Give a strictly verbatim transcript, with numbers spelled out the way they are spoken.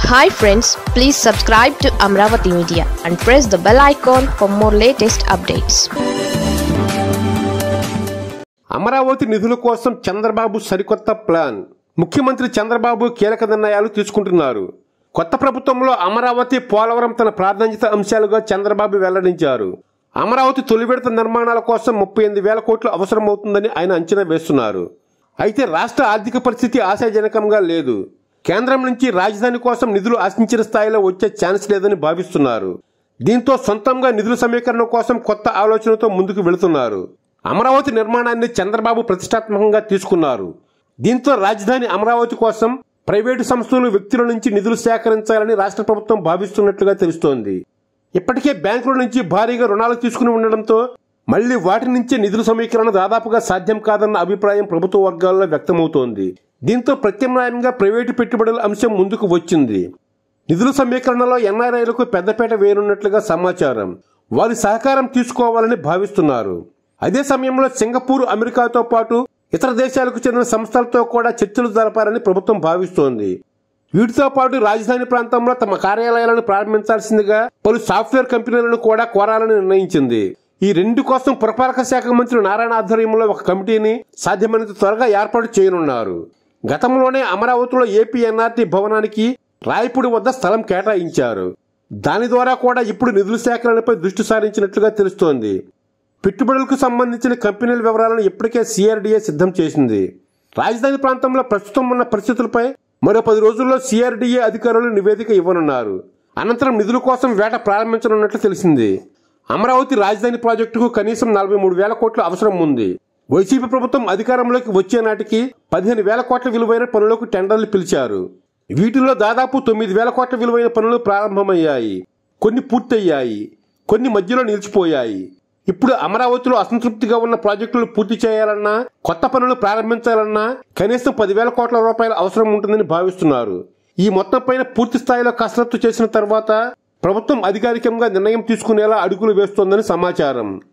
Hi friends, please subscribe to Amravati Media and press the bell icon for more latest updates. Amaravati నిధుల కోసం చంద్రబాబు సరికొత్త plan. ముఖ్యమంత్రి చంద్రబాబు కీలక నిర్ణయాలు తీసుకుంటున్నారు. కొత్త ప్రభుత్వంలో అమరావతి, పోలవరం తన ప్రాధాన్యత అంశాలుగా చంద్రబాబు వెల్లడించారు. అమరావతి తొలి విడత నిర్మాణాల కోసం ముప్పై ఎనిమిది వేల కోట్లు అవసరమవుతుందని ఆయన అంచనా వేస్తున్నారు. అయితే రాష్ట్ర ఆర్థిక పరిస్థితి ఆశాజనకంగా లేదు. కేంద్రం నుంచి రాజధాని కోసం నిధులు ఆశించిన స్థాయిలో వచ్చే ఛాన్స్ లేదని భావిస్తున్నారు. దీంతో సొంతంగా నిధుల సమీకరణ కోసం కొత్త ఆలోచనతో ముందుకు వెళుతున్నారు. అమరావతి నిర్మాణాన్ని చంద్రబాబు ప్రతిష్టాత్మకంగా తీసుకున్నారు. దీంతో రాజధాని అమరావతి కోసం ప్రైవేటు సంస్థలు, వ్యక్తుల నుంచి నిధులు సేకరించాలని రాష్ట్ర ప్రభుత్వం భావిస్తున్నట్లుగా తెలుస్తోంది. ఇప్పటికే బ్యాంకుల నుంచి భారీగా రుణాలు తీసుకుని ఉండడంతో మళ్లీ వాటి నుంచే నిధుల సమీకరణ దాదాపుగా సాధ్యం కాదన్న అభిప్రాయం ప్రభుత్వ వర్గాల్లో వ్యక్తమవుతోంది. దీంతో ప్రత్యామ్నాయంగా ప్రైవేటు పెట్టుబడుల అంశం ముందుకు వచ్చింది. నిధుల సమీకరణలో ఎన్ఆర్ఐలకు పెద్దపేట వేయనున్నట్లుగా సమాచారం. వారి సహకారం తీసుకోవాలని భావిస్తున్నారు. అదే సమయంలో సింగపూర్, అమెరికాతో పాటు ఇతర దేశాలకు చెందిన సంస్థలతో కూడా చర్చలు జరపాలని ప్రభుత్వం భావిస్తోంది. వీటితో పాటు రాజధాని ప్రాంతంలో తమ కార్యాలయాలను ప్రారంభించాల్సిందిగా పలు సాఫ్ట్వేర్ కంపెనీలను కూడా కోరాలని నిర్ణయించింది. ఈ రెండు కోసం పురపాలక శాఖ మంత్రి నారాయణ ఆధ్వర్యంలో ఒక కమిటీని సాధ్యమైనంత త్వరగా ఏర్పాటు చేయనున్నారు. గతంలోనే అమరావతిలో ఏపీ ఎన్ఆర్టీ భవనానికి రాయపూడి వద్ద స్థలం కేటాయించారు. దాని ద్వారా కూడా ఇప్పుడు నిధుల సేకరణపై దృష్టి సారించినట్లుగా తెలుస్తోంది. పెట్టుబడులకు సంబంధించిన కంపెనీల వివరాలను ఇప్పటికే సిఆర్డీఏ సిద్ధం చేసింది. రాజధాని ప్రాంతంలో ప్రస్తుతం ఉన్న పరిస్థితులపై మరో పది రోజుల్లో సిఆర్డీఏ అధికారులు నివేదిక ఇవ్వనున్నారు. అనంతరం నిధుల కోసం వేట ప్రారంభించనున్నట్లు తెలిసింది. అమరావతి రాజధాని ప్రాజెక్టుకు కనీసం నలభై మూడు వేల కోట్ల అవసరం ఉంది. వైసీపీ ప్రభుత్వం అధికారంలోకి వచ్చే నాటికి పదిహేను వేల కోట్ల విలువైన పనులకు టెండర్లు పిలిచారు. వీటిలో దాదాపు తొమ్మిది వేల కోట్ల విలువైన పనులు ప్రారంభమయ్యాయి. కొన్ని పూర్తయ్యాయి, కొన్ని మధ్యలో నిలిచిపోయాయి. ఇప్పుడు అమరావతిలో అసంతృప్తిగా ఉన్న ప్రాజెక్టులు పూర్తి చేయాలన్నా, కొత్త పనులు ప్రారంభించాలన్నా కనీసం పదివేల కోట్ల రూపాయల అవసరం ఉంటుందని భావిస్తున్నారు. ఈ మొత్తం పైన పూర్తి స్థాయిలో కసరత్తు చేసిన తర్వాత ప్రభుత్వం అధికారికంగా నిర్ణయం తీసుకునేలా అడుగులు వేస్తోందని సమాచారం.